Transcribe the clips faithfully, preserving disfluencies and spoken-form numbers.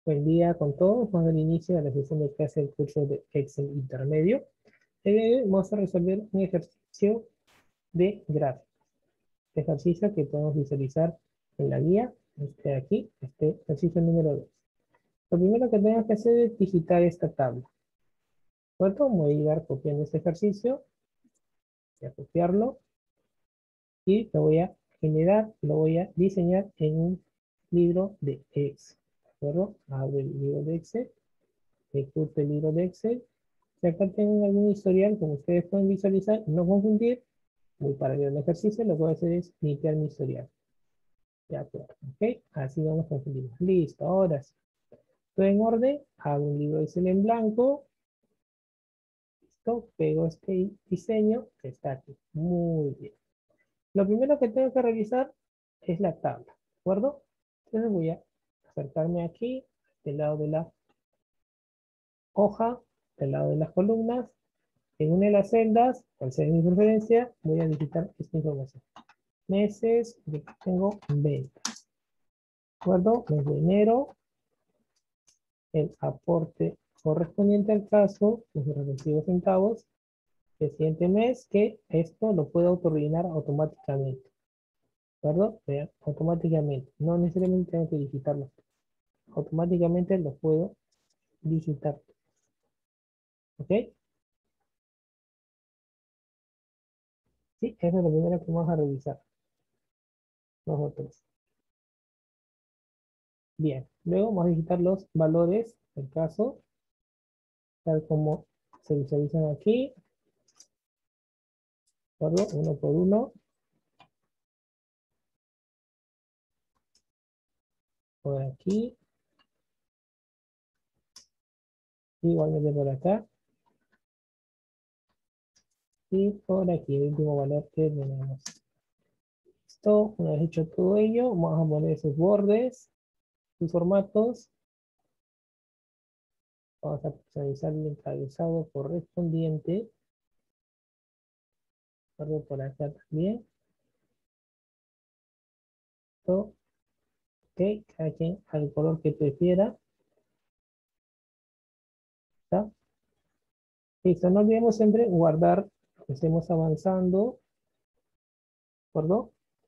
Buen día con todos. Vamos al inicio de la sesión de clase del curso de Excel intermedio. El día de hoy vamos a resolver un ejercicio de gráficos. Este ejercicio que podemos visualizar en la guía, este de aquí, este ejercicio número dos. Lo primero que tenemos que hacer es digitar esta tabla. ¿De acuerdo? Voy a ir copiando este ejercicio, voy a copiarlo y lo voy a generar, lo voy a diseñar en un libro de Excel. ¿De acuerdo? Abro el libro de Excel, ejecuto el libro de Excel. Si acá tengo algún historial, como ustedes pueden visualizar, no confundir, muy para ver el ejercicio, lo que voy a hacer es limpiar mi historial. De acuerdo, ok, así no nos confundimos. Listo, ahora sí. Todo en orden, hago un libro de Excel en blanco. Listo, pego este diseño que está aquí. Muy bien. Lo primero que tengo que revisar es la tabla, ¿de acuerdo? Entonces voy a acercarme aquí, del lado de la hoja, del lado de las columnas. En una de las celdas, al ser mi preferencia, voy a digitar esta información. Meses, de que tengo ventas. ¿De acuerdo? Mes de enero, el aporte correspondiente al caso, los respectivos centavos. El siguiente mes, que esto lo puedo autorrellenar automáticamente. ¿De acuerdo? Vean, automáticamente. No necesariamente tengo que digitarlo. Automáticamente lo puedo digitar. ¿Ok? Sí, eso es lo primero que vamos a revisar. Nosotros. Bien, luego vamos a digitar los valores del caso, tal como se visualizan aquí, ¿de acuerdo? Uno por uno, por aquí, igualmente por acá, y por aquí, el último valor que tenemos. Listo, una vez hecho todo ello, vamos a poner sus bordes, sus formatos, vamos a personalizar el encabezado correspondiente, ¿de por acá también. Listo. Ok, cada quien al color que prefiera. ¿Está? Listo, no olvidemos siempre guardar, que estemos avanzando, ¿de acuerdo?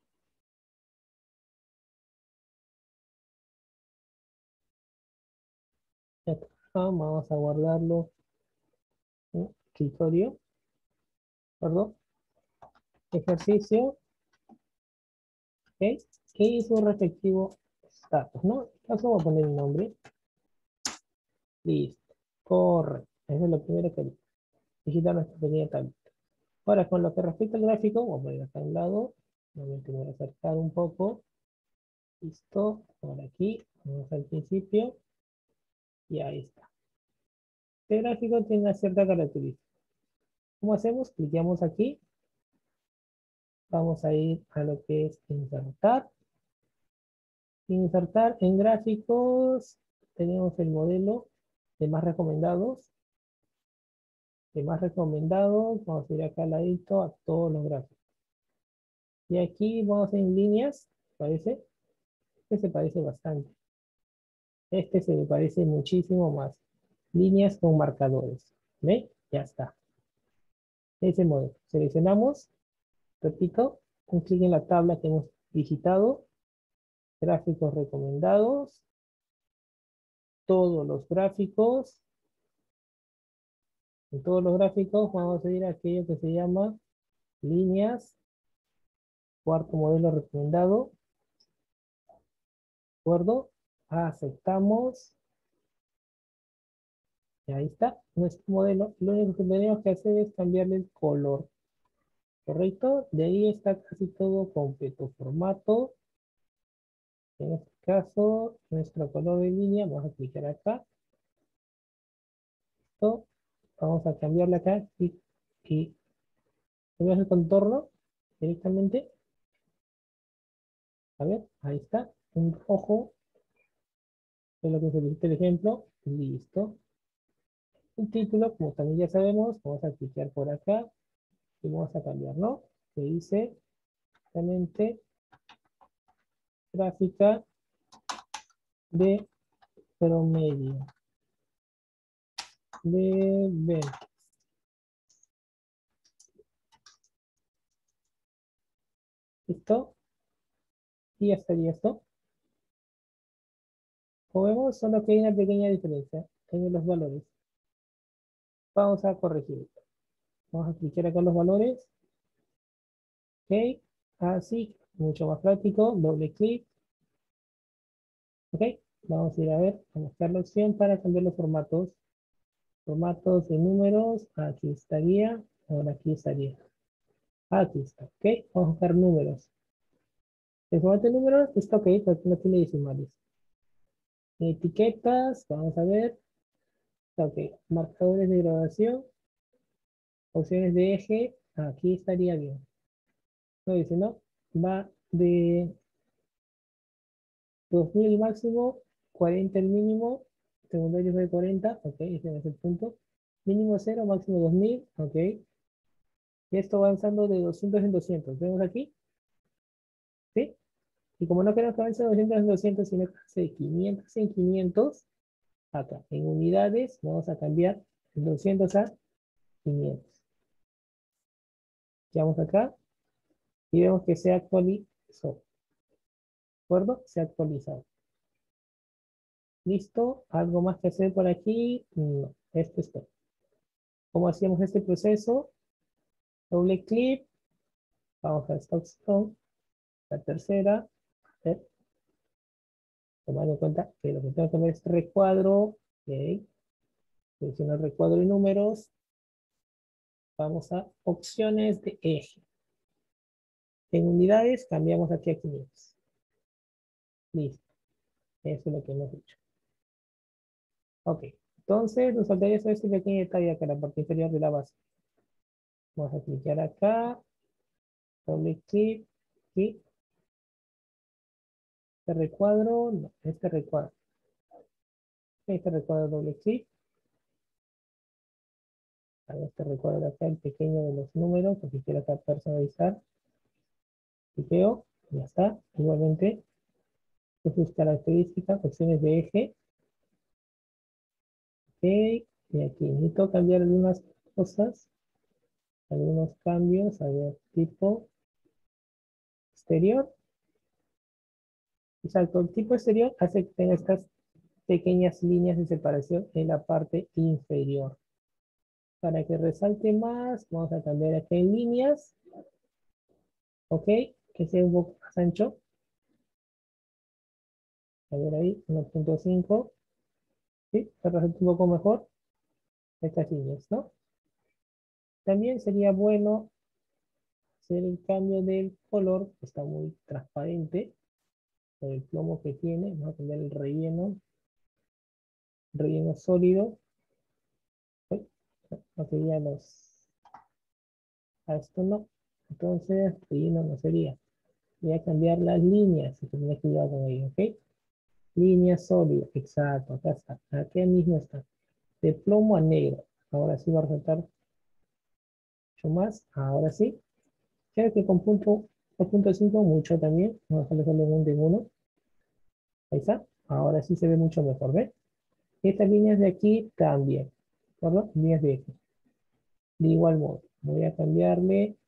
Y acá vamos a guardarlo en escritorio, ¿de acuerdo? Ejercicio, ¿ok? Y su respectivo status, ¿no? En este caso voy a poner el nombre. Listo, correcto. Eso es lo primero que digitar nuestra pequeña tablita. Ahora, con lo que respecta al gráfico, voy a poner acá a un lado. Nuevamente me voy a acercar un poco. Listo, por aquí, vamos al principio. Y ahí está. Este gráfico tiene una cierta característica. ¿Cómo hacemos? Clicamos aquí. Vamos a ir a lo que es insertar. Insertar en gráficos. Tenemos el modelo de más recomendados. De más recomendados. Vamos a ir acá al ladito a todos los gráficos. Y aquí vamos en líneas. ¿Parece? Este se parece bastante. Este se me parece muchísimo más. Líneas con marcadores. ¿Ve? Ya está. Ese modelo. Seleccionamos. Repito. Un clic en la tabla que hemos digitado. Gráficos recomendados. Todos los gráficos. En todos los gráficos vamos a ir a aquello que se llama líneas. Cuarto modelo recomendado. ¿De acuerdo? Aceptamos. Y ahí está nuestro modelo. Lo único que tenemos que hacer es cambiarle el color. ¿Correcto? De ahí está casi todo completo. Formato. En este caso, nuestro color de línea. Vamos a clicar acá. Listo. Vamos a cambiarle acá. Y, y tenemos el contorno directamente. A ver, ahí está. Un rojo. Es lo que solicita el ejemplo. Listo. El título, como también ya sabemos, vamos a clicar por acá. Y vamos a cambiar, ¿no? Que dice justamente gráfica de promedio de ventas. ¿Listo? Y ya estaría esto. Como vemos, solo que hay una pequeña diferencia en los valores. Vamos a corregir. Vamos a clicar acá en los valores. Ok. Así, mucho más práctico. Doble clic. Ok. Vamos a ir a ver, a buscar la opción para cambiar los formatos. Formatos de números. Aquí estaría. Ahora aquí estaría. Aquí está. Ok. Vamos a buscar números. El formato de números está ok, porque no tiene decimales. Etiquetas. Vamos a ver. Ok. Marcadores de grabación. Opciones de eje. Aquí estaría bien. No dice, no. Va de dos mil máximo, cuarenta el mínimo, secundario es de cuarenta, ok, ese es el punto. Mínimo cero, máximo dos mil, ok. Y esto va avanzando de doscientos en doscientos. ¿Vemos aquí? ¿Sí? Y como no queremos que avance de doscientos en doscientos, sino que avance de quinientos en quinientos, acá, en unidades, vamos a cambiar de doscientos a quinientos. Vamos acá y vemos que se actualizó. ¿De acuerdo? Se ha actualizado. ¿Listo? ¿Algo más que hacer por aquí? No, esto es todo. ¿Cómo hacíamos este proceso? Doble clic, vamos a esta opción, la tercera, eh, tomando en cuenta que lo que tengo que ver es recuadro, ok, selecciono el recuadro y números, vamos a opciones de eje. En unidades cambiamos aquí a quinientos. Listo, eso es lo que hemos hecho. Ok, entonces nos faltaría hacer este pequeño detalle acá en la parte inferior de la base. Vamos a clicar acá, doble clic, y este recuadro, no, este recuadro. Este recuadro doble clic. A este recuadro acá el pequeño de los números, porque quiero acá personalizar. Cliqueo, ya está. Igualmente, sus características, opciones de eje. Ok, y aquí necesito cambiar algunas cosas, algunos cambios, a ver, tipo exterior. Exacto, el tipo exterior hace que tenga estas pequeñas líneas de separación en la parte inferior. Para que resalte más, vamos a cambiar aquí en líneas. Ok, que sea un poco más ancho. A ver ahí, uno punto cinco. ¿Sí? Se resalta un poco mejor estas líneas, ¿no? También sería bueno hacer el cambio del color, que está muy transparente, por el plomo que tiene. Vamos a cambiar el relleno, relleno sólido. Uy, no quería los, a esto no. Entonces, relleno no sería. Voy a cambiar las líneas, hay que tener cuidado con ello, ¿ok? Línea sólida, exacto, acá está, aquí mismo está. De plomo a negro. Ahora sí va a resaltar mucho más, ahora sí. Creo que con punto dos punto cinco mucho también. Vamos a dejarlo solo en un de uno. Ahí está. Ahora sí se ve mucho mejor, ¿ves? Estas líneas de aquí también. ¿De líneas de eje. De igual modo. Voy a cambiarle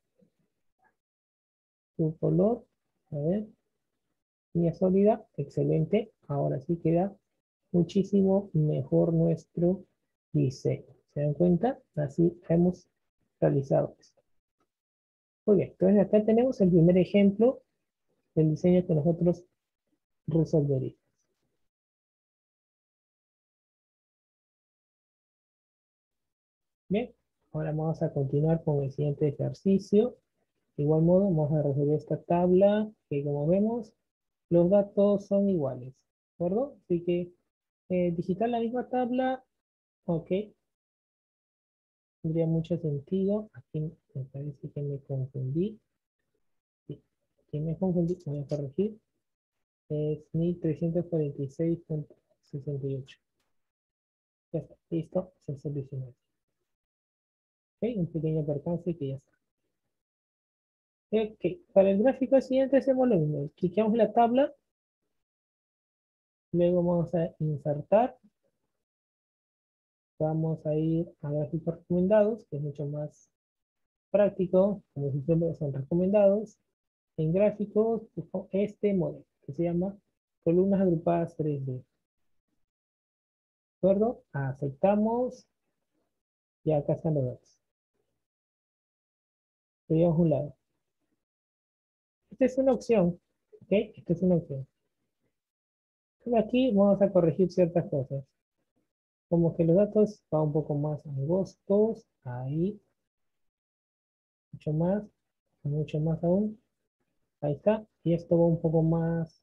su color. A ver. Línea sólida. Excelente. Ahora sí queda muchísimo mejor nuestro diseño. ¿Se dan cuenta? Así hemos realizado esto. Muy bien. Entonces acá tenemos el primer ejemplo del diseño que nosotros resolveríamos. Bien, ahora vamos a continuar con el siguiente ejercicio. De igual modo, vamos a resolver esta tabla que, como vemos, los datos son iguales, ¿de acuerdo? Así que eh, digitar la misma tabla, ok, tendría mucho sentido. Aquí me parece que me confundí. Sí, aquí me confundí, voy a corregir. Es mil trescientos cuarenta y seis punto sesenta y ocho. Ya está, listo, se solucionó. Ok, un pequeño percance que ya está. Ok, para el gráfico siguiente hacemos lo mismo. Cliqueamos en la tabla Luego vamos a insertar. Vamos a ir a gráficos recomendados, que es mucho más práctico, como si siempre son recomendados. En gráficos, busco este modelo, que se llama columnas agrupadas tres D. ¿De acuerdo? Aceptamos. Y acá están los datos. Lo llevamos a un lado. Esta es una opción. ¿Ok? Esta es una opción. Entonces aquí vamos a corregir ciertas cosas. Como que los datos van un poco más angostos. Ahí. Mucho más. Mucho más aún. Ahí está. Y esto va un poco más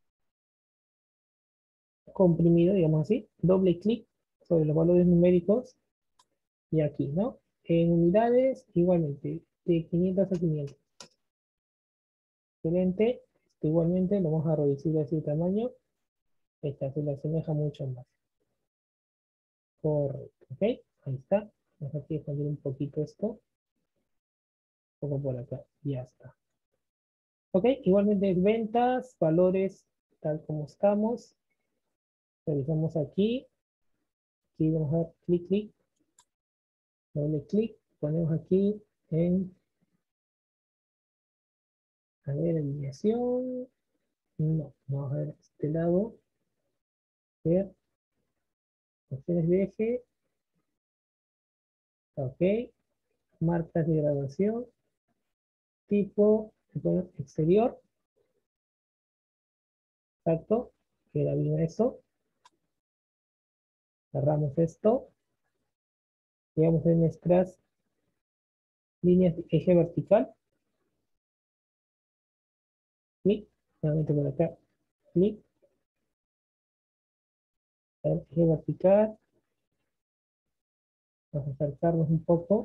comprimido, digamos así. Doble clic sobre los valores numéricos. Y aquí, ¿no? En unidades, igualmente. De quinientos a quinientos. Excelente. Esto igualmente lo vamos a reducir de ese tamaño. Esta se le asemeja mucho más. Correcto. ¿Ok? Ahí está. Vamos aquí a expandir un poquito esto. Un poco por acá. Ya está. Ok, igualmente ventas, valores tal como estamos. Revisamos aquí. Aquí vamos a dar clic, clic, doble clic. Ponemos aquí en, a ver, alineación. No, vamos a ver este lado. Ver, opciones de eje. Ok, marcas de graduación. Tipo, exterior. Exacto. Queda bien eso. Cerramos esto. Digamos en nuestras líneas de eje vertical. Clic. Nuevamente por acá. Clic. Eje vertical. Vamos a acercarnos un poco.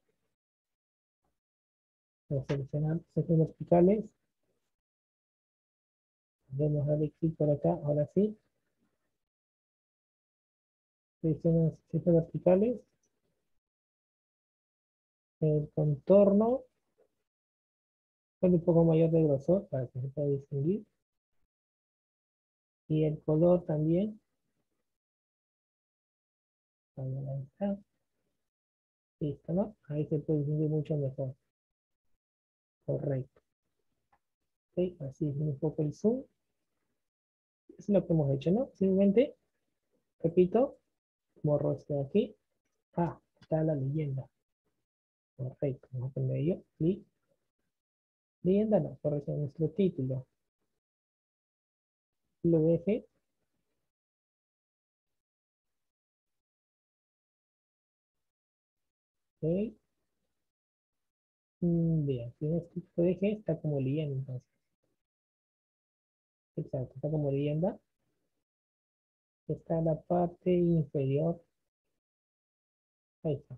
Vamos a seleccionar los ejes verticales. Vamos a darle clic por acá. Ahora sí. Seleccionamos los ejes verticales. El contorno. Con un poco mayor de grosor para que se pueda distinguir. Y el color también. Ahí está. Listo, ¿no? Ahí se puede distinguir mucho mejor. Correcto. Ok, así es un poco el zoom. Eso es lo que hemos hecho, ¿no? Simplemente, repito, borro esto de aquí. Ah, está la leyenda. Perfecto. Vamos a poner ello. Clic. Leyenda no, correcto. Nuestro título. Lo deje. Ok. Mm, bien. Si no lo deje, está como leyenda entonces. Exacto. Está como leyenda. Está en la parte inferior. Ahí está.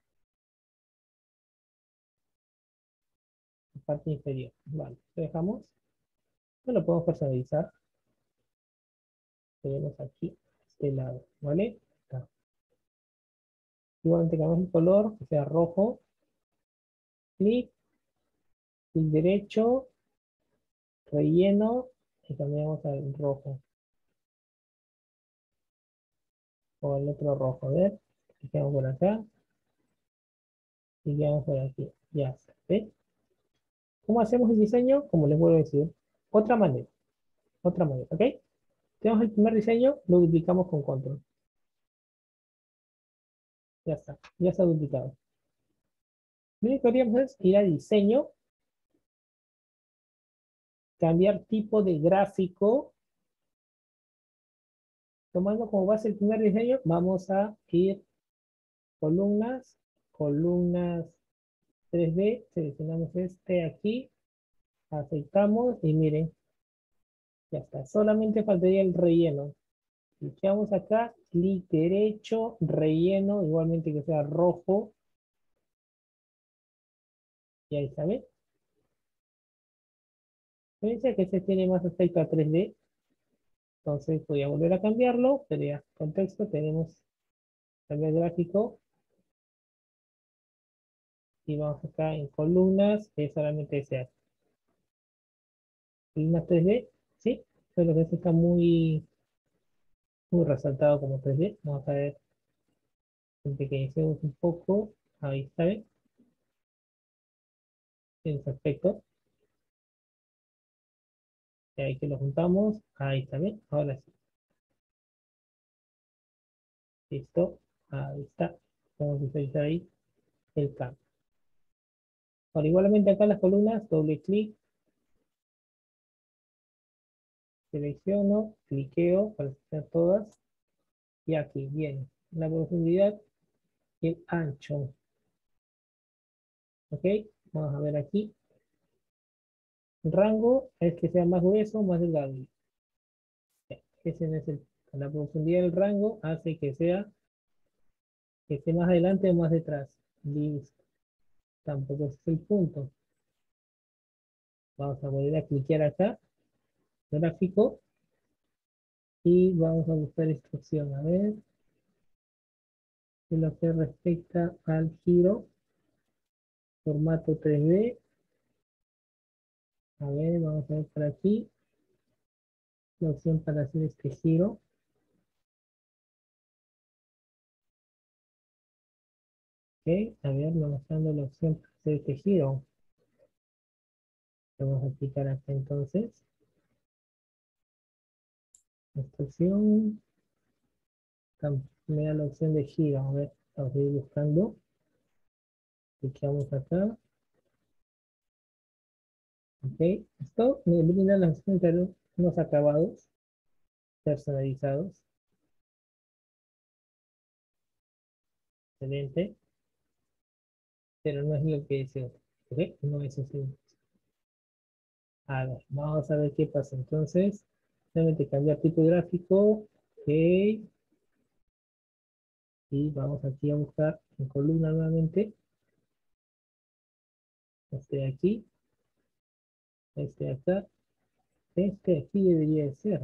La parte inferior. Vale. Lo dejamos. No lo podemos personalizar. Tenemos aquí, este lado. ¿Vale? Está. Igualmente cambiamos el color, que sea rojo. Clic. Clic derecho. Relleno. Y cambiamos al rojo. O al otro rojo. A ver. Clicamos por acá. Y quedamos por aquí. Ya está. ¿Ve? ¿Cómo hacemos el diseño? Como les vuelvo a decir. Otra manera. Otra manera. ¿Ok? Tenemos el primer diseño. Lo duplicamos con control. Ya está. Ya está duplicado. Lo único que haríamos es ir a diseño. Cambiar tipo de gráfico. Tomando como base el primer diseño. Vamos a ir columnas. Columnas tres D. Seleccionamos este aquí. Aceptamos. Y miren. Ya está. Solamente faltaría el relleno. Clicamos acá, clic derecho, relleno, igualmente que sea rojo. Y ahí está, ¿ven? Fíjense que este tiene más aspecto a tres D. Entonces voy a volver a cambiarlo, pero ya, contexto, tenemos cambiar gráfico. Y vamos acá en columnas, que solamente sea columnas tres D, ¿sí? Solo que este está muy, muy resaltado como tres D. Vamos a ver, empequeñecemos un poco. Ahí está, ¿ven? En ese aspecto. Y ahí que lo juntamos. Ahí está, ¿ven? Ahora sí. Listo. Ahí está. Vamos a visualizar ahí el cambio. Ahora, igualmente acá las columnas, doble clic, selecciono, cliqueo para hacer todas. Y aquí viene la profundidad y el ancho. ¿Ok? Vamos a ver aquí. Rango es que sea más grueso o más delgado. Ya, ese no es el, la profundidad del rango hace que sea que esté más adelante o más detrás. Listo. Tampoco ese es el punto. Vamos a volver a cliquear acá, gráfico, y vamos a buscar esta opción. A ver, en lo que respecta al giro, formato tres D. A ver, vamos a ver por aquí la opción para hacer este giro. Ok, a ver, me mostrando la opción para hacer este giro. Vamos a aplicar acá entonces. Esta opción me da la opción de giro. A ver, vamos a ir buscando. Clicamos acá. Ok, esto me brinda la opción de tener unos acabados personalizados. Excelente. Pero no es lo que deseo. Ok, no es así. A ver, vamos a ver qué pasa. Entonces, solamente cambiar tipo gráfico. Ok. Y vamos aquí a buscar en columna nuevamente. Este de aquí. Este de acá. Este de aquí debería de ser.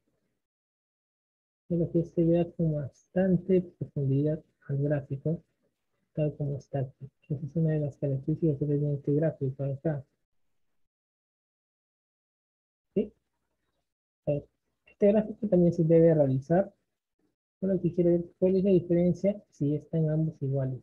Solo que este vea con bastante profundidad al gráfico, tal como está aquí. Esa es una de las características que tiene este gráfico acá. ¿Sí? A ver, este gráfico también se debe realizar. Solo que quiero ver cuál es la diferencia si están ambos iguales.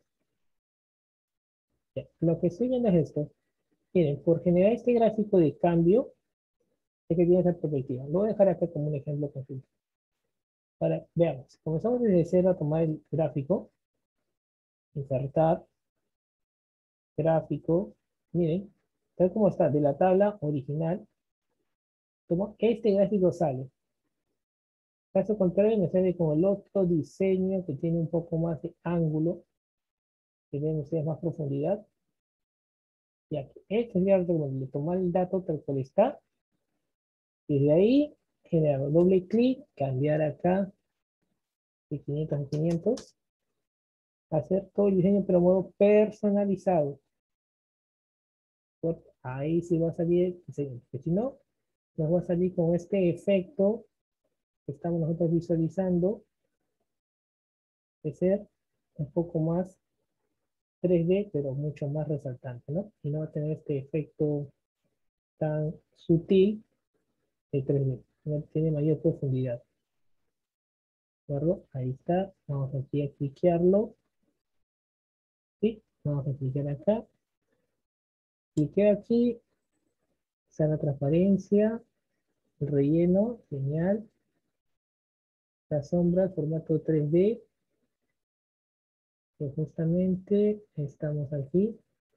Ya, lo que estoy viendo es esto. Miren, por generar este gráfico de cambio, hay que tiene esa perspectiva. Lo voy a dejar acá como un ejemplo concreto. Para, veamos, comenzamos desde cero a tomar el gráfico, insertar, gráfico, miren, tal como está de la tabla original, como este gráfico sale. Caso contrario, me sale con el otro diseño que tiene un poco más de ángulo, que ven ustedes más profundidad. Y aquí, este sería el de tomar el dato tal cual está, y de ahí generar un doble clic, cambiar acá de quinientos a quinientos, hacer todo el diseño pero modo personalizado. Pues ahí sí va a salir el diseño, porque si no, nos va a salir con este efecto que estamos nosotros visualizando, de ser un poco más tres D, pero mucho más resaltante, ¿no? Y no va a tener este efecto tan sutil de tres D, no tiene mayor profundidad. ¿De acuerdo? Ahí está, vamos aquí a cliquearlo, ¿sí? Vamos a clicar acá, cliqueo aquí, está la transparencia, el relleno, genial, la sombra, formato tres D, que justamente estamos aquí,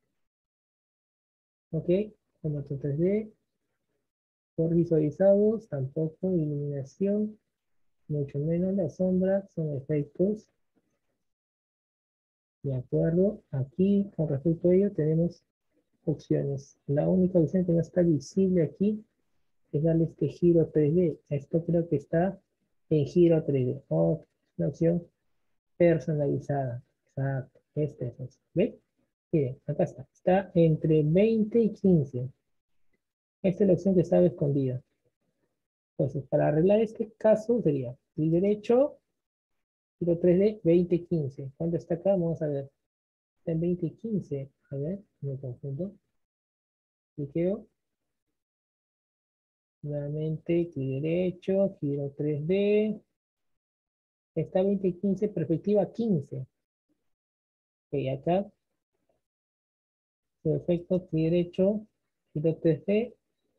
ok, formato tres D, por visualizados, tampoco iluminación, mucho menos la sombra, son efectos. De acuerdo, aquí con respecto a ello tenemos opciones. La única opción que no está visible aquí es darle este giro tres D. Esto creo que está en giro tres D. Oh, la opción personalizada. Exacto, esta es esa. ¿Ven? Miren, acá está. Está entre veinte y quince. Esta es la opción que estaba escondida. Entonces, para arreglar este caso sería el derecho, giro tres D, veinte quince. ¿Cuánto está acá? Vamos a ver. Está en veinte quince. A ver, me confundo. Cliqueo. Nuevamente, clic derecho, giro tres D. Está veinte quince, perspectiva quince. Ok, acá, perfecto, clic derecho, giro tres D,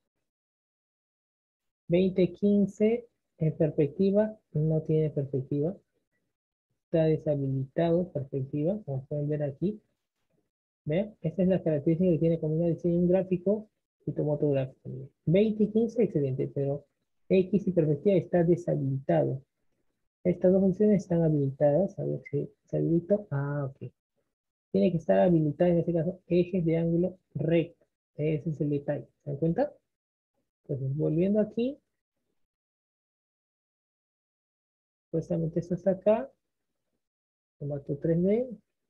veinte quince en perspectiva, no tiene perspectiva. Está deshabilitado perspectiva, como pueden ver aquí. ¿Ven? Esta es la característica que tiene combinado diseño gráfico y tomotográfico. veinte y quince, excelente, pero X y perspectiva está deshabilitado. Estas dos funciones están habilitadas. A ver si se habilitó. Ah, ok. Tiene que estar habilitada en este caso ejes de ángulo recto. Ese es el detalle. ¿Se dan cuenta? Entonces, volviendo aquí, supuestamente esto está acá. Formato tres D.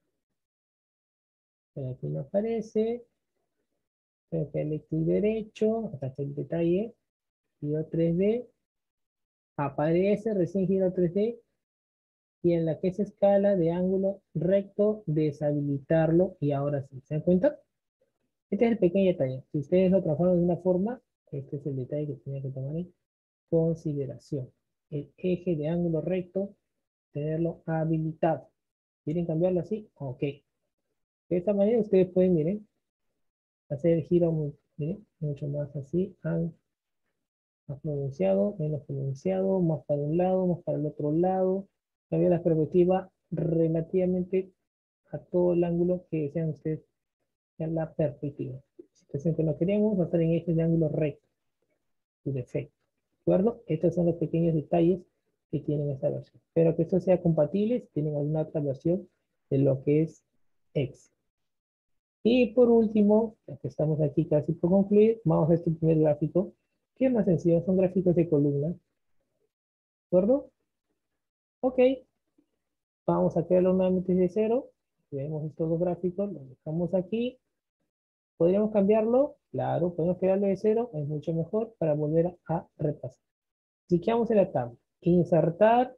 Pero aquí no aparece. Tengo que darle clic derecho. Acá está el detalle. Giro tres D. Aparece recién giro tres D. Y en la que es escala de ángulo recto, deshabilitarlo. Y ahora sí. ¿Se dan cuenta? Este es el pequeño detalle. Si ustedes lo transforman de una forma, este es el detalle que tienen que tomar en consideración. El eje de ángulo recto, tenerlo habilitado. ¿Quieren cambiarlo así? Ok. De esta manera ustedes pueden, miren, hacer el giro muy, miren, mucho más así, más pronunciado, menos pronunciado, más para un lado, más para el otro lado. Cambiar la perspectiva relativamente a todo el ángulo que desean ustedes en la perspectiva. Situación que no queremos, va a estar en eje de ángulo recto, su defecto. ¿De acuerdo? Estos son los pequeños detalles que tienen esta versión. Espero que esto sea compatible si tienen alguna otra versión de lo que es Excel. Y por último, ya que estamos aquí casi por concluir, vamos a este primer gráfico, que es más sencillo, son gráficos de columnas. ¿De acuerdo? Ok, vamos a crearlo nuevamente de cero. Vemos estos dos gráficos, los dejamos aquí. ¿Podríamos cambiarlo? Claro, podemos crearlo de cero, es mucho mejor para volver a repasar. Cliqueamos en la tabla. Insertar,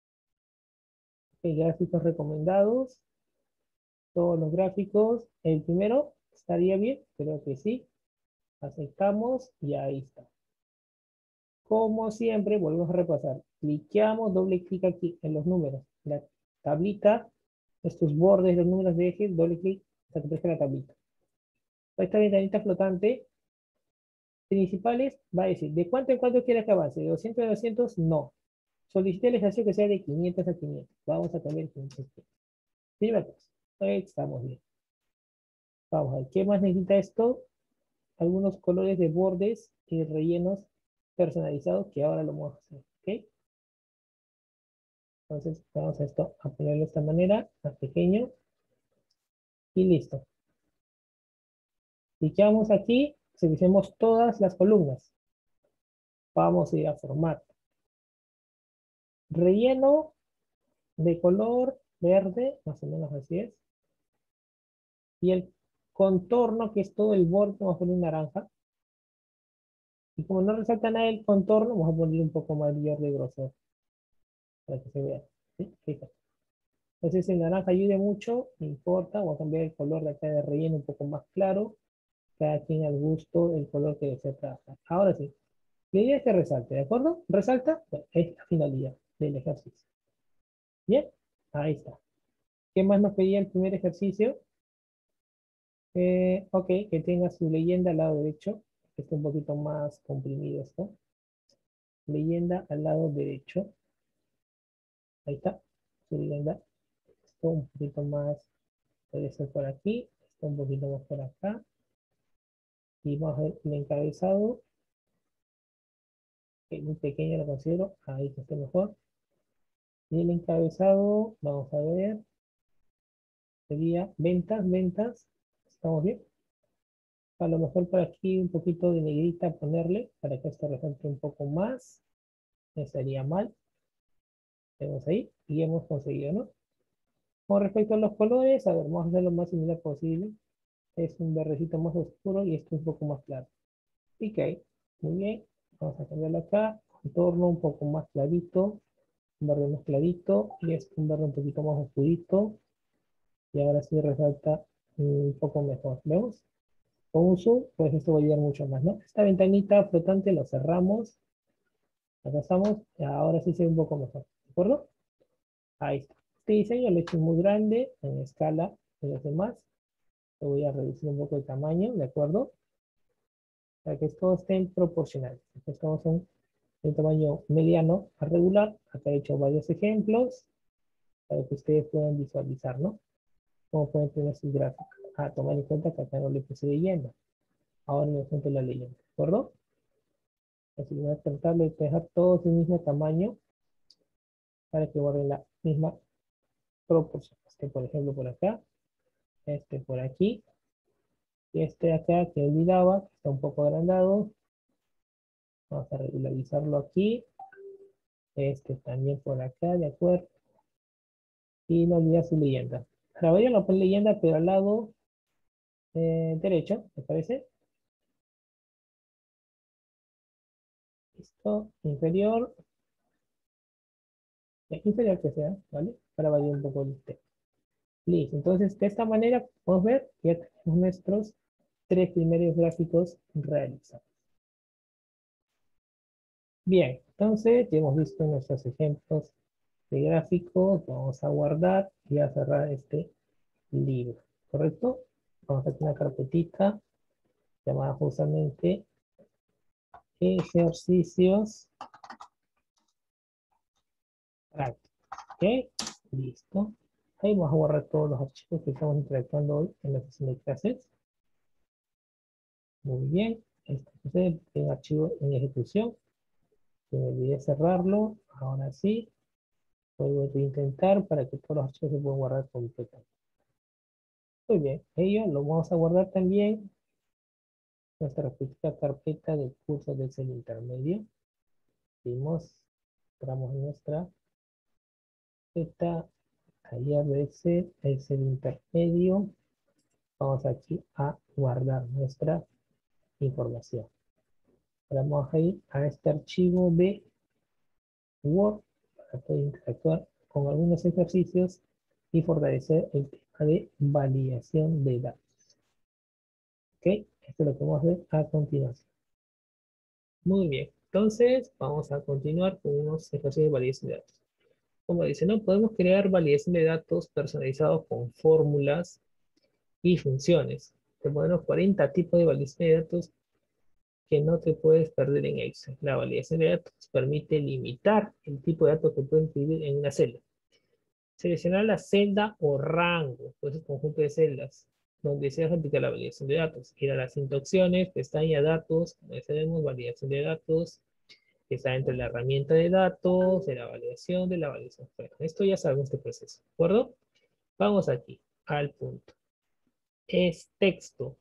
gráficos recomendados, todos los gráficos. El primero estaría bien, creo que sí. Aceptamos y ahí está. Como siempre, volvemos a repasar. Cliqueamos, doble clic aquí en los números. La tablita, estos bordes, los números de ejes, doble clic hasta que aparezca la tablita. Esta ventanita flotante, principales, va a decir, ¿de cuánto en cuánto quieres que avance? ¿De doscientos a doscientos? No. Solicite el ejercicio que sea de quinientos a quinientos. Vamos a cambiar quinientos. Primera cosa. Estamos bien. Vamos a ver, ¿qué más necesita esto? Algunos colores de bordes y rellenos personalizados que ahora lo vamos a hacer. ¿Ok? Entonces vamos a esto a ponerlo de esta manera, más pequeño. Y listo. Clicamos aquí, seleccionamos todas las columnas. Vamos a ir a formato. Relleno de color verde, más o menos así es. Y el contorno, que es todo el borde, vamos a poner naranja. Y como no resalta nada el contorno, vamos a poner un poco mayor de grosor. Para que se vea. ¿Sí? Fíjate. Entonces el naranja ayude mucho, no importa. Voy a cambiar el color de acá de relleno un poco más claro. Cada quien al gusto el color que desea trabajar. Ahora sí. La idea es que resalte, ¿de acuerdo? Resalta, bueno, es la finalidad del ejercicio. Bien, ahí está. ¿Qué más nos pedía el primer ejercicio? Eh, ok, que tenga su leyenda al lado derecho. Está un poquito más comprimido esto. Leyenda al lado derecho. Ahí está, su leyenda. Esto un poquito más, puede ser por aquí. Esto un poquito más por acá. Y vamos a ver el encabezado. Que muy pequeño lo considero. Ahí que esté mejor. Y el encabezado, vamos a ver. Sería ventas, ventas. ¿Estamos bien? A lo mejor por aquí un poquito de negrita ponerle para que esto resalte un poco más. No estaría mal. Tenemos ahí y hemos conseguido, ¿no? Con respecto a los colores, a ver, vamos a hacer lo más similar posible. Es un verdecito más oscuro y esto un poco más claro. Ok, muy bien. Vamos a cambiarlo acá. Contorno un poco más clarito. Un verde más clarito. Y es un verde un poquito más oscurito. Y ahora sí resalta un poco mejor. ¿Vemos? Con un zoom, pues esto va a ayudar mucho más, ¿no? Esta ventanita flotante lo cerramos. Acá estamos. Ahora sí se ve un poco mejor. ¿De acuerdo? Ahí está. Este diseño lo he hecho muy grande en escala de los demás. Lo voy a reducir un poco el tamaño, ¿de acuerdo? Para que todos estén proporcionales. Estamos en un tamaño mediano a regular. Acá he hecho varios ejemplos para que ustedes puedan visualizar, ¿no? Cómo pueden tener sus gráficos. Ah, tomar en cuenta que acá no le puse leyenda. Ahora le junto la leyenda, ¿de acuerdo? Así que voy a tratar de dejar todos el mismo tamaño para que guarden la misma proporción. Este, por ejemplo, por acá, este por aquí, y este acá que olvidaba, que está un poco agrandado. Vamos a regularizarlo aquí. Este también por acá, ¿de acuerdo? Y no olvidar su leyenda. Ahora voy a no poner leyenda, pero al lado eh, derecho, ¿me parece? Listo, inferior, eh, inferior que sea, ¿vale? Para variar un poco el texto. Listo, entonces de esta manera podemos ver que ya tenemos nuestros tres primeros gráficos realizados. Bien, entonces ya hemos visto nuestros ejemplos de gráficos. Vamos a guardar y a cerrar este libro, ¿correcto? Vamos a hacer una carpetita llamada justamente ejercicios prácticos. ¿Ok? Listo. Ahí vamos a guardar todos los archivos que estamos interactuando hoy en la sesión de clases. Muy bien. Este es el archivo en ejecución. Se me olvidé cerrarlo. Ahora sí. Voy a intentar para que todos los archivos se puedan guardar completamente. Muy bien. Ello lo vamos a guardar también en nuestra respectiva carpeta de cursos de Excel intermedio. Seguimos. Entramos en nuestra carpeta. Taller de Excel, Excel intermedio. Vamos aquí a guardar nuestra información. Vamos a ir a este archivo de Word para poder interactuar con algunos ejercicios y fortalecer el tema de validación de datos. ¿Ok? Esto es lo que vamos a hacer a continuación. Muy bien. Entonces, vamos a continuar con unos ejercicios de validación de datos. Como dice, ¿no? Podemos crear validación de datos personalizados con fórmulas y funciones. Tenemos cuarenta tipos de validación de datos que no te puedes perder en Excel. La validación de datos permite limitar el tipo de datos que puedes escribir en una celda. Seleccionar la celda o rango, pues el conjunto de celdas, donde se aplicar la validación de datos. Ir a las cinco opciones, pestaña datos, como ya sabemos, validación de datos, que está entre la herramienta de datos, de la validación, de la validación. Bueno, esto ya sabemos este proceso, ¿de acuerdo? Vamos aquí, al punto. Es texto.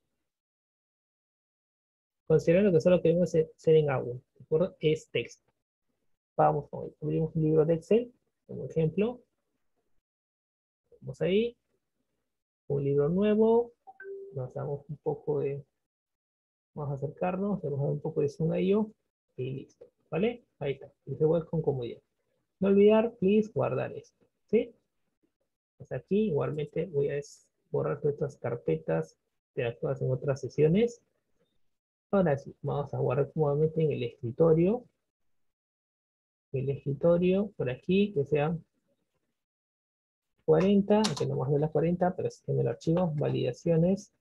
Considerando que solo queremos ser en A uno, ¿de acuerdo? Es texto. Vamos, abrimos un libro de Excel, como ejemplo. Vamos ahí. Un libro nuevo. Nos damos un poco de... Vamos a acercarnos, vamos a dar un poco de zoom a ello. Y listo, ¿vale? Ahí está. Y se vuelve con comodidad. No olvidar, please, guardar esto. ¿Sí? Pues aquí, igualmente, voy a borrar estas carpetas interactuadas en otras sesiones. Ahora sí, vamos a guardar nuevamente en el escritorio. El escritorio, por aquí, que sea cuarenta, aunque no más de las cuarenta, pero sí en el archivo, validaciones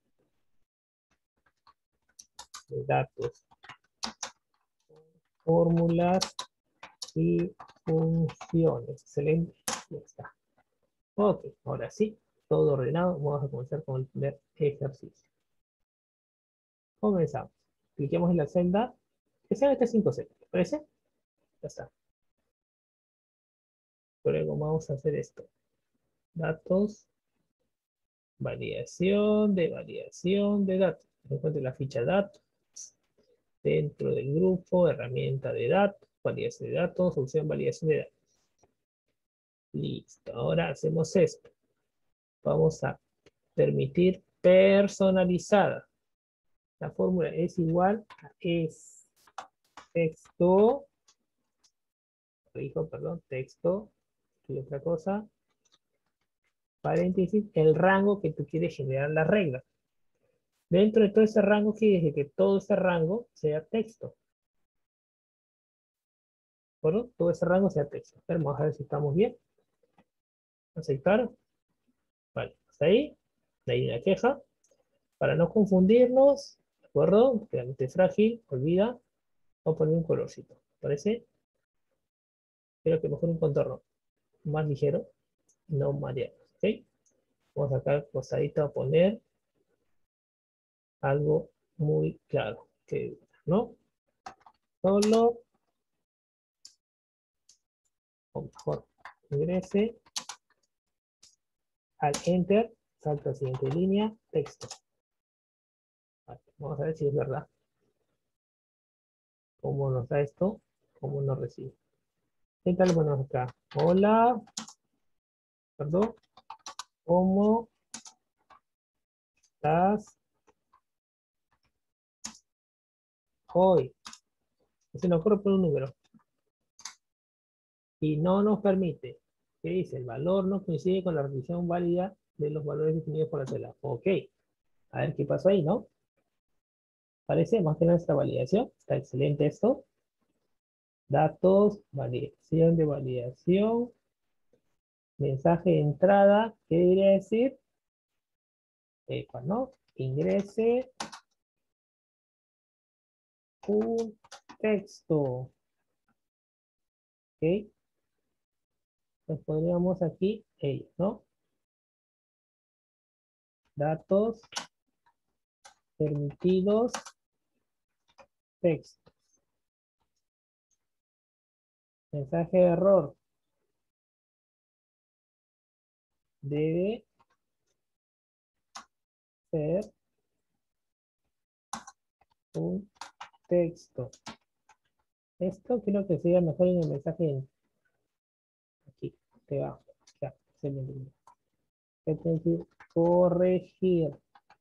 de datos, fórmulas y funciones. Excelente, ya está. Ok, ahora sí, todo ordenado. Vamos a comenzar con el primer ejercicio. Comenzamos. Cliquemos en la celda, que sea este cinco C, ¿te parece? Ya está. Luego vamos a hacer esto. Datos, validación de validación de datos. Encuentre la ficha datos. Dentro del grupo, herramienta de datos, validación de datos, opción validación de datos. Listo, ahora hacemos esto. Vamos a permitir personalizada. La fórmula es igual a es texto, dijo, perdón, texto, y otra cosa, paréntesis, el rango que tú quieres generar la regla. Dentro de todo ese rango, quiere que todo ese rango sea texto. ¿De acuerdo? Todo ese rango sea texto. Vamos a ver si estamos bien. Aceptar. Vale, hasta ahí. De ahí la queja. Para no confundirnos, ¿de acuerdo? Porque la mente es frágil, olvida. Vamos a poner un colorcito. ¿Parece? Creo que mejor un contorno más ligero, no mareado. ¿Ok? Vamos acá al costadito a poner algo muy claro. Que, ¿no? Solo, o mejor, ingrese al enter, salta a la siguiente línea, texto. Vale, vamos a ver si es verdad. ¿Cómo nos da esto? ¿Cómo nos recibe? ¿Qué tal? Bueno, acá. Hola, perdón. ¿Cómo estás hoy? Se nos ocurre por un número. Y no nos permite. ¿Qué dice? El valor no coincide con la revisión válida de los valores definidos por la tela. Ok. A ver qué pasó ahí, ¿no? Parece más que nuestra validación. Está excelente esto. Datos, validación de validación. Mensaje de entrada. ¿Qué debería decir? Eh, ¿no? Ingrese un texto. ¿Ok? Pues podríamos aquí, ellos, ¿no? Datos permitidos, texto. Mensaje de error. Debe ser un texto. Esto creo que sería mejor en el mensaje en, aquí, debajo. Ya, se me olvidó. ¿Qué tengo que decir? Corregir.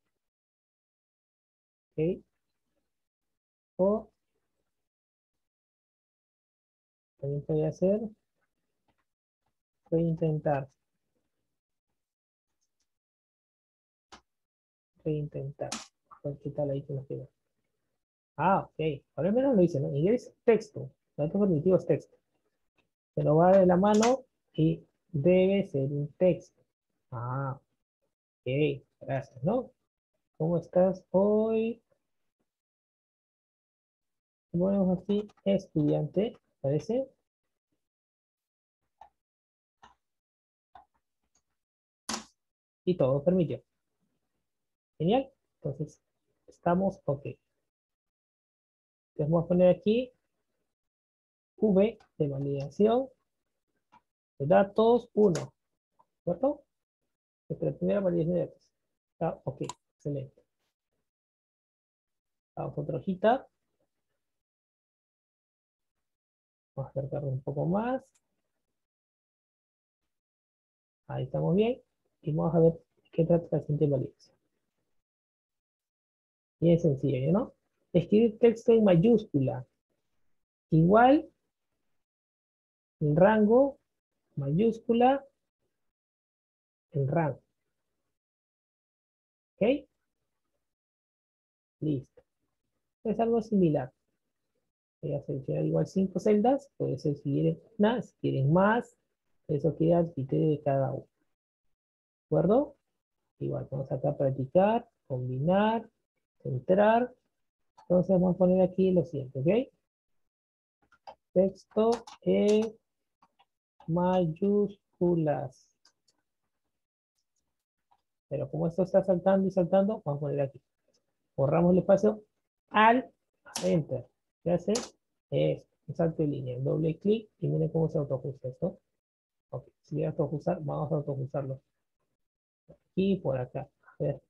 ¿Ok? O también podría hacer reintentar. Reintentar. A ver qué tal ahí que nos queda. Ah, ok. Ahora al menos lo dice, ¿no? Inglés, texto. Datos permitidos, texto. Se nos va de la mano y debe ser un texto. Ah, ok. Gracias, ¿no? ¿Cómo estás hoy? Ponemos así, estudiante, ¿parece? Y todo permitió. Genial. Entonces, estamos ok. Entonces vamos a poner aquí V de validación de datos uno. ¿De acuerdo? Nuestra primera validación de datos. Está ok. Excelente. Vamos a otra hojita. Vamos a acercarnos un poco más. Ahí estamos bien. Y vamos a ver qué trata la siguiente validación. Bien sencillo, ¿no? Escribir texto en mayúscula. Igual, el rango, mayúscula, el rango. ¿Ok? Listo. Es algo similar. Voy a seleccionar igual cinco celdas. Puede ser si quieren una, si quieren más. Eso queda al criterio de cada uno. ¿De acuerdo? Igual, vamos acá a practicar, combinar, centrar. Entonces vamos a poner aquí lo siguiente, ¿ok? Texto en mayúsculas. Pero como esto está saltando y saltando, vamos a poner aquí. Borramos el espacio al enter. ¿Qué hace? Es un salto de línea, doble clic y miren cómo se autoajusta esto. Ok, si voy a autoajustar, vamos a autoajustarlo. Aquí y por acá. A ver, ¿de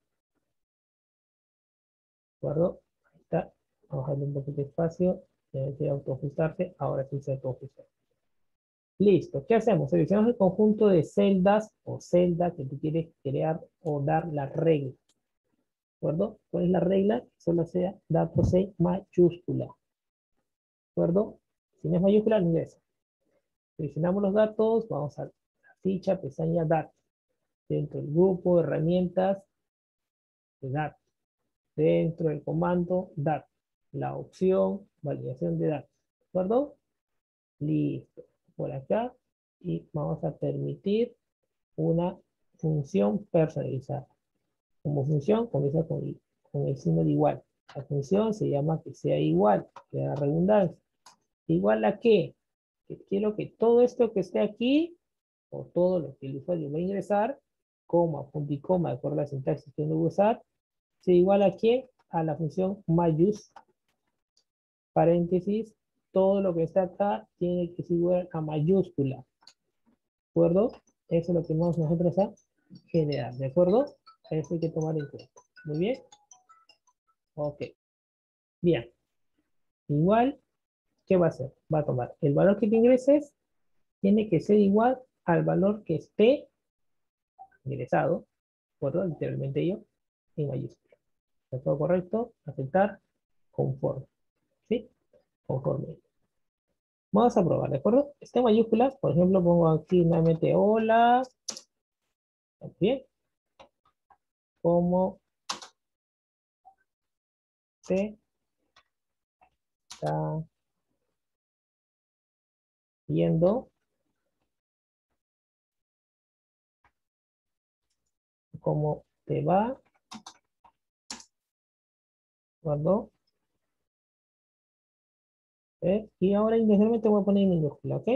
acuerdo? Ahí está. Vamos a darle un poquito de espacio. Tiene que autoajustarse. Ahora sí se autoajusta. Listo. ¿Qué hacemos? Seleccionamos el conjunto de celdas o celda que tú quieres crear o dar la regla. ¿De acuerdo? ¿Cuál es la regla? Que solo sea datos en mayúscula. ¿De acuerdo? Si no es mayúscula, no ingresa. Seleccionamos los datos, vamos a la ficha, pestaña datos. Dentro del grupo de herramientas de datos. Dentro del comando datos. La opción validación de datos. ¿De acuerdo? Listo. Por acá. Y vamos a permitir una función personalizada. Como función comienza con, con el signo de igual. La función se llama que sea igual, que da redundancia. ¿Igual a qué? Que quiero que todo esto que esté aquí, o todo lo que el usuario va a ingresar, coma, punto y coma, de acuerdo a la sintaxis que uno va a usar, sea igual a qué? A la función mayús, paréntesis, todo lo que está acá tiene que ser igual a mayúscula. ¿De acuerdo? Eso es lo que vamos nosotros a generar. ¿De acuerdo? Eso hay que tomar en cuenta. Muy bien. Ok. Bien. Igual, ¿qué va a hacer? Va a tomar el valor que te ingreses, tiene que ser igual al valor que esté ingresado. ¿De acuerdo? Literalmente yo, en mayúscula. ¿Está todo correcto? Aceptar. Conforme. ¿Sí? Conforme. Vamos a probar, ¿de acuerdo? Está en mayúsculas, por ejemplo, pongo aquí nuevamente hola. Bien. ¿Cómo se está yendo? ¿Cómo te va? ¿Guardo? ¿Eh? Y ahora inicialmente voy a poner en minúscula, ¿ok?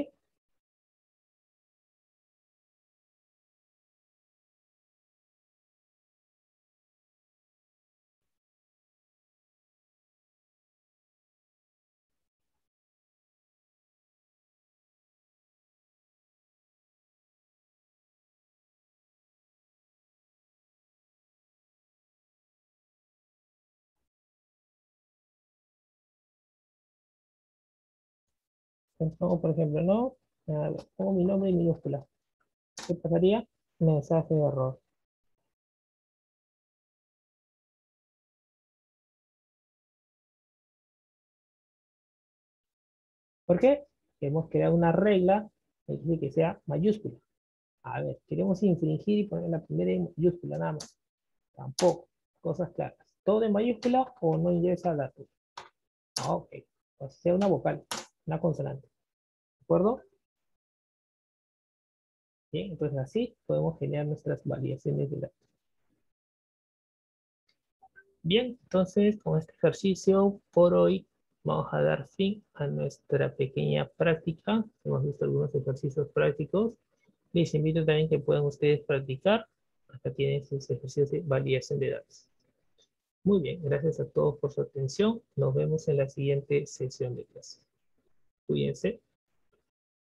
Entonces, pongo, por ejemplo, no, a ver, pongo mi nombre en minúscula. ¿Qué pasaría? Mensaje de error. ¿Por qué? Hemos creado una regla que dice que sea mayúscula. A ver, queremos infringir y poner la primera en mayúscula nada más. Tampoco. Cosas claras. ¿Todo en mayúscula o no ingresa datos? Ah, ok. O sea, una vocal, una consonante. ¿De acuerdo? Bien, entonces así podemos generar nuestras variaciones de datos. Bien, entonces con este ejercicio por hoy vamos a dar fin a nuestra pequeña práctica. Hemos visto algunos ejercicios prácticos. Les invito también que puedan ustedes practicar. Acá tienen sus ejercicios de validación de datos. Muy bien, gracias a todos por su atención. Nos vemos en la siguiente sesión de clase. Cuídense.